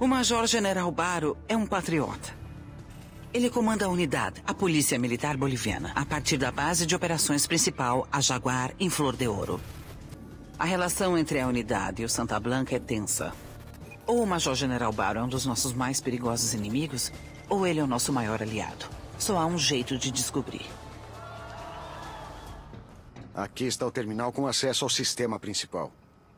Major General Baro é um patriota. Ele comanda a unidade, a Polícia Militar Boliviana, a partir da base de operações principal, a Jaguar, em Flor de Ouro. A relação entre a unidade e o Santa Blanca é tensa. Ou o Major General Baro é um dos nossos mais perigosos inimigos, ou ele é o nosso maior aliado. Só há um jeito de descobrir. Aqui está o terminal com acesso ao sistema principal.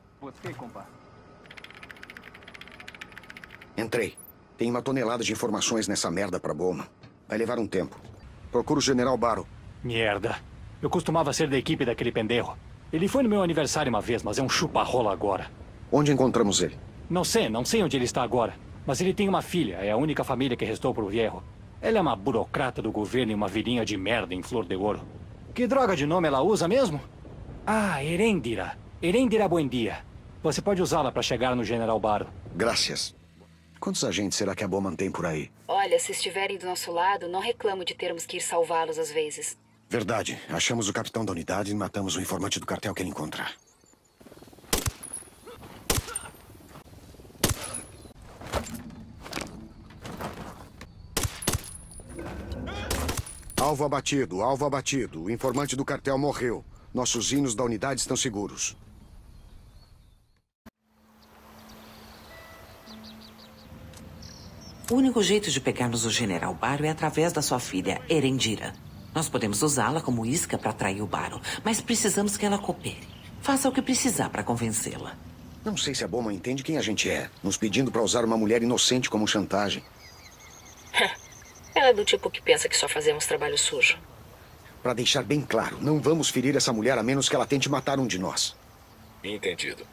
Entrei. Tem uma tonelada de informações nessa merda pra Bowman. Vai levar um tempo. Procura o General Baro. Merda. Eu costumava ser da equipe daquele pendejo. Ele foi no meu aniversário uma vez, mas é um chupa-rola agora. Onde encontramos ele? Não sei onde ele está agora. Mas ele tem uma filha, é a única família que restou pro Viejo. Ela é uma burocrata do governo e uma vilinha de merda em Flor de Ouro. Que droga de nome ela usa mesmo? Ah, Erendira. Erendira Buendia. Você pode usá-la para chegar no General Baro. Graças. Quantos agentes será que a Bowman tem por aí? Olha, se estiverem do nosso lado, não reclamo de termos que ir salvá-los às vezes. Verdade. Achamos o capitão da unidade e matamos o informante do cartel que ele encontrar. Alvo abatido, alvo abatido. O informante do cartel morreu. Nossos hinos da unidade estão seguros. O único jeito de pegarmos o General Baro é através da sua filha, Erendira. Nós podemos usá-la como isca para atrair o Baro, mas precisamos que ela coopere. Faça o que precisar para convencê-la. Não sei se a Bowman entende quem a gente é, nos pedindo para usar uma mulher inocente como chantagem. Ela é do tipo que pensa que só fazemos trabalho sujo. Para deixar bem claro, não vamos ferir essa mulher a menos que ela tente matar um de nós. Entendido.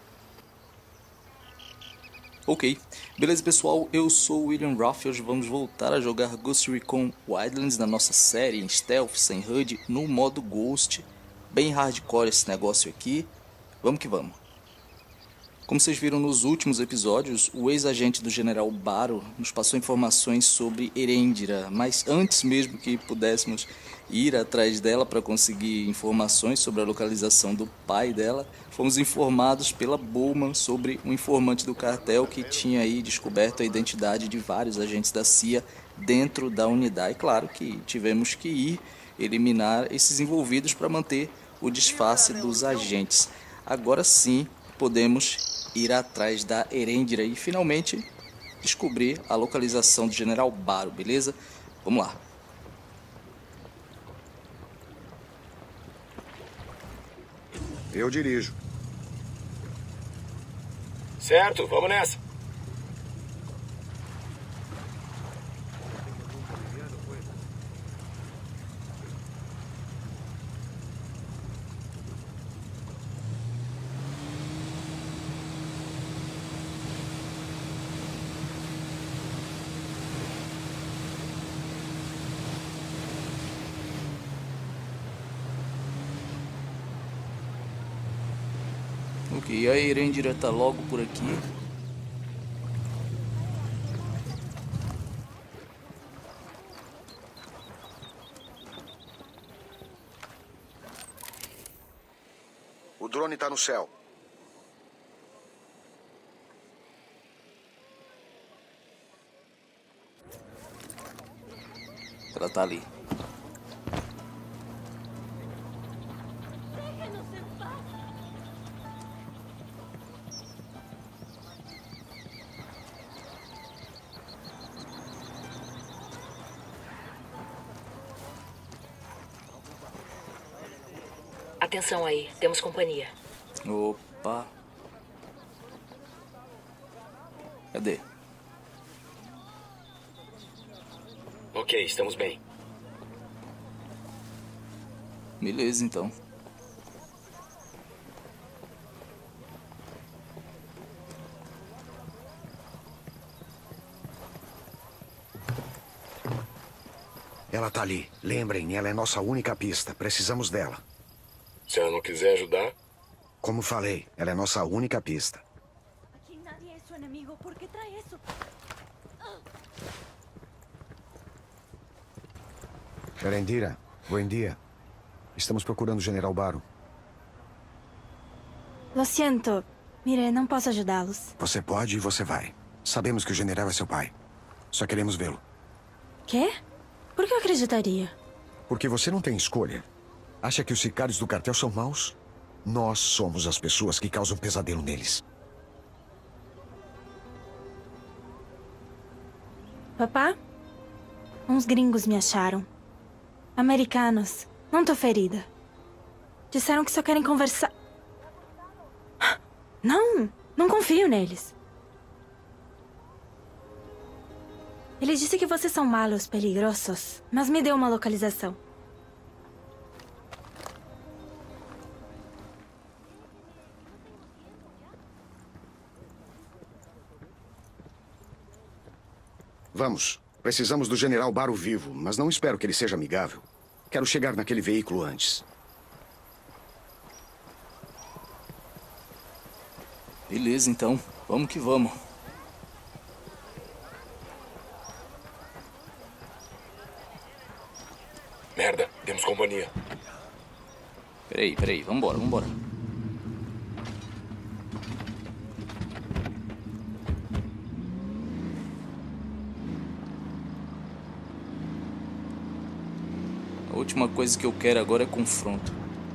Ok, beleza pessoal, eu sou o William Ruff e hoje vamos voltar a jogar Ghost Recon Wildlands na nossa série em Stealth, sem HUD, no modo Ghost. Bem hardcore esse negócio aqui, vamos que vamos. Como vocês viram nos últimos episódios, o ex-agente do General Baro nos passou informações sobre Erendira, mas antes mesmo que pudéssemos ir atrás dela para conseguir informações sobre a localização do pai dela, fomos informados pela Bowman sobre um informante do cartel que tinha aí descoberto a identidade de vários agentes da CIA dentro da unidade. E claro que tivemos que ir eliminar esses envolvidos para manter o disfarce dos agentes. Agora sim podemos ir atrás da Erendira e finalmente descobrir a localização do General Baro, beleza? Vamos lá. Eu dirijo. Certo, vamos nessa. Ok, a Erendira tá logo por aqui. O drone tá no céu. Ela tá ali. Atenção aí, temos companhia. Opa. Cadê? Ok, estamos bem. Beleza, então. Ela tá ali. Lembrem, ela é nossa única pista. Precisamos dela. Se ela não quiser ajudar... Como falei, ela é nossa única pista. Aqui nadie é seu inimigo. Por que traz isso? Erendira, bom dia. Estamos procurando o General Baro. Lo siento. Mire, não posso ajudá-los. Você pode e você vai. Sabemos que o general é seu pai. Só queremos vê-lo. Quê? Por que eu acreditaria? Porque você não tem escolha. Acha que os sicários do cartel são maus? Nós somos as pessoas que causam pesadelo neles. Papá? Uns gringos me acharam. Americanos. Não tô ferida. Disseram que só querem conversar. Não confio neles. Ele disse que vocês são malos, peligrosos, mas me deu uma localização. Vamos. Precisamos do general Baro vivo, mas não espero que ele seja amigável. Quero chegar naquele veículo antes. Beleza, então. Vamos que vamos. Merda, temos companhia. Peraí. Vambora. A última coisa que eu quero agora é confronto.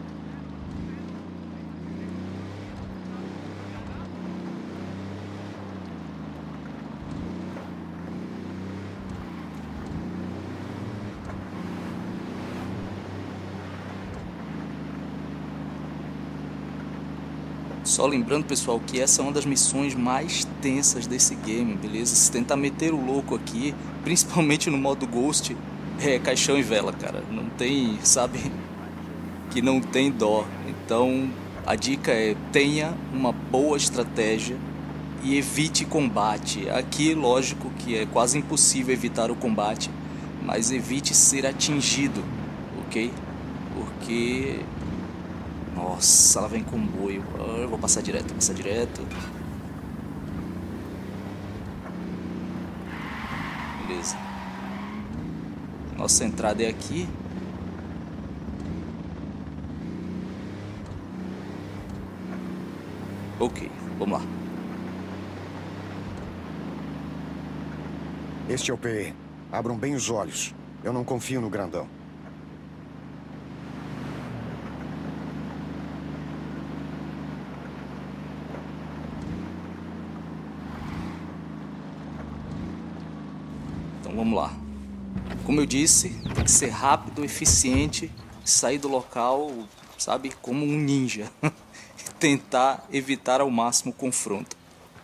Só lembrando, pessoal, que essa é uma das missões mais tensas desse game, beleza? Se tentar meter o louco aqui, principalmente no modo Ghost, é caixão e vela, cara. Não tem, sabe? Que não tem dó. Então, a dica é: tenha uma boa estratégia e evite combate. Aqui, lógico que é quase impossível evitar o combate, mas evite ser atingido, ok? Porque... nossa, ela vem com comboio. Eu vou passar direto. Beleza. Nossa entrada é aqui. Ok, vamos lá. Este é o PE. Abram bem os olhos. Eu não confio no grandão. Vamos lá. Como eu disse, tem que ser rápido, eficiente, sair do local, sabe, como um ninja. Tentar evitar ao máximo o confronto.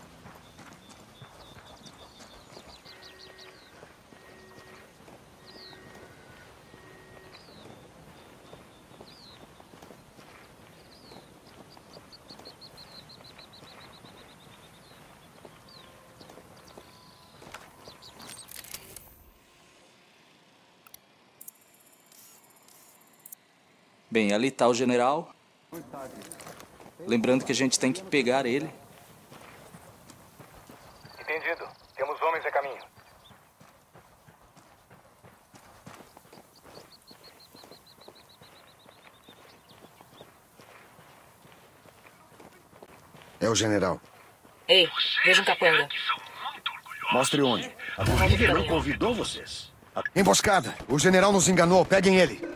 Bem, ali está o general. Lembrando que a gente tem que pegar ele. Entendido. Temos homens a caminho. É o general. Ei, veja um capanga. Mostre onde. A Bolívia não convidou vocês. Emboscada. O general nos enganou. Peguem ele.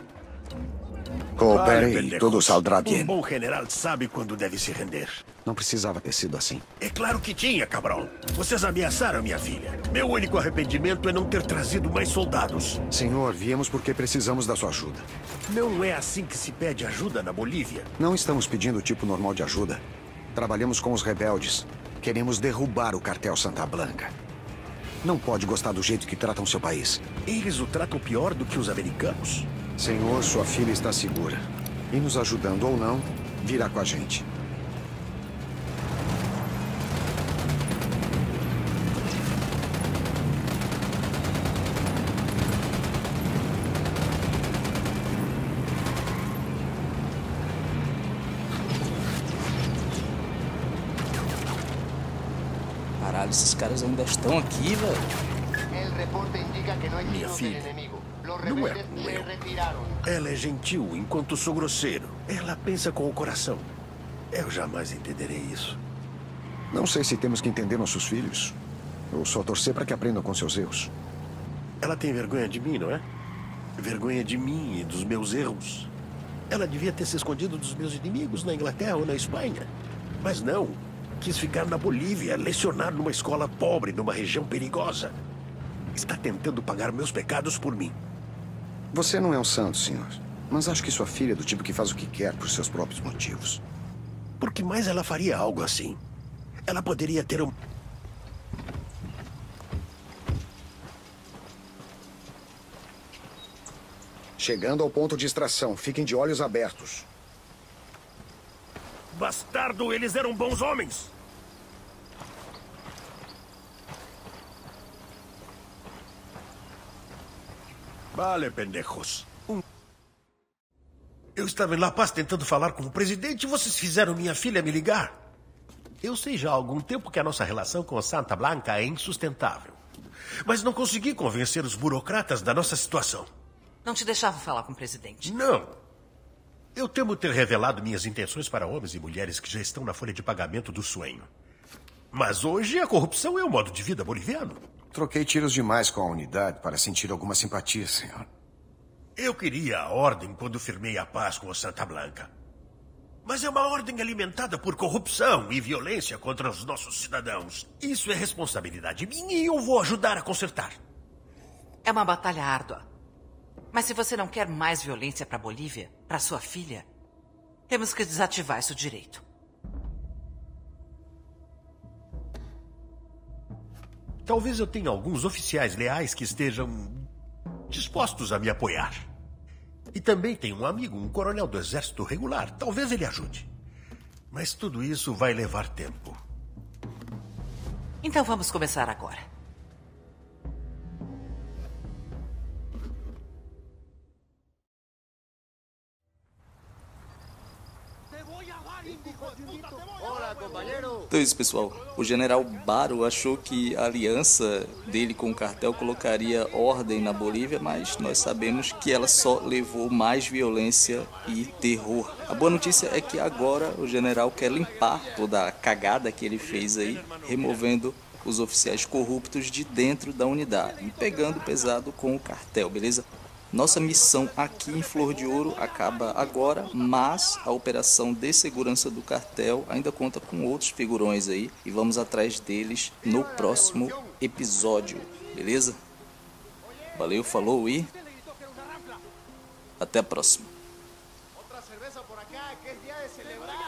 Cooperem e tudo saldrá bem. Um bom general sabe quando deve se render. Não precisava ter sido assim. É claro que tinha, cabrão. Vocês ameaçaram minha filha. Meu único arrependimento é não ter trazido mais soldados. Senhor, viemos porque precisamos da sua ajuda. Não é assim que se pede ajuda na Bolívia. Não estamos pedindo o tipo normal de ajuda. Trabalhamos com os rebeldes. Queremos derrubar o cartel Santa Blanca. Não pode gostar do jeito que tratam seu país. Eles o tratam pior do que os americanos. Senhor, sua filha está segura. E nos ajudando ou não, virá com a gente. Caralho, esses caras ainda estão aqui, velho. Minha filha não é como eu. Ela é gentil enquanto sou grosseiro. Ela pensa com o coração. Eu jamais entenderei isso. Não sei se temos que entender nossos filhos. Eu só torcer para que aprendam com seus erros. Ela tem vergonha de mim, não é? Vergonha de mim e dos meus erros. Ela devia ter se escondido dos meus inimigos na Inglaterra ou na Espanha. Mas não. Quis ficar na Bolívia, lecionar numa escola pobre, numa região perigosa. Está tentando pagar meus pecados por mim. Você não é um santo, senhor. Mas acho que sua filha é do tipo que faz o que quer por seus próprios motivos. Por que mais ela faria algo assim? Ela poderia ter um... Chegando ao ponto de extração. Fiquem de olhos abertos. Bastardo, eles eram bons homens! Vale, pendejos. Eu estava em La Paz tentando falar com o presidente e vocês fizeram minha filha me ligar. Eu sei já há algum tempo que a nossa relação com Santa Blanca é insustentável. Mas não consegui convencer os burocratas da nossa situação. Não te deixava falar com o presidente? Não. Eu temo ter revelado minhas intenções para homens e mulheres que já estão na folha de pagamento do sonho. Mas hoje a corrupção é o modo de vida boliviano. Troquei tiros demais com a unidade para sentir alguma simpatia, senhor. Eu queria a ordem quando firmei a paz com o Santa Blanca. Mas é uma ordem alimentada por corrupção e violência contra os nossos cidadãos. Isso é responsabilidade minha e eu vou ajudar a consertar. É uma batalha árdua. Mas se você não quer mais violência para a Bolívia, para sua filha, temos que desativar isso direito. Talvez eu tenha alguns oficiais leais que estejam dispostos a me apoiar. E também tenho um amigo, um coronel do exército regular. Talvez ele ajude. Mas tudo isso vai levar tempo. Então vamos começar agora. Então é isso, pessoal. O general Baro achou que a aliança dele com o cartel colocaria ordem na Bolívia, mas nós sabemos que ela só levou mais violência e terror. A boa notícia é que agora o general quer limpar toda a cagada que ele fez aí, removendo os oficiais corruptos de dentro da unidade e pegando pesado com o cartel, beleza? Nossa missão aqui em Flor de Ouro acaba agora, mas a operação de segurança do cartel ainda conta com outros figurões aí e vamos atrás deles no próximo episódio, beleza? Valeu, falou e até a próxima.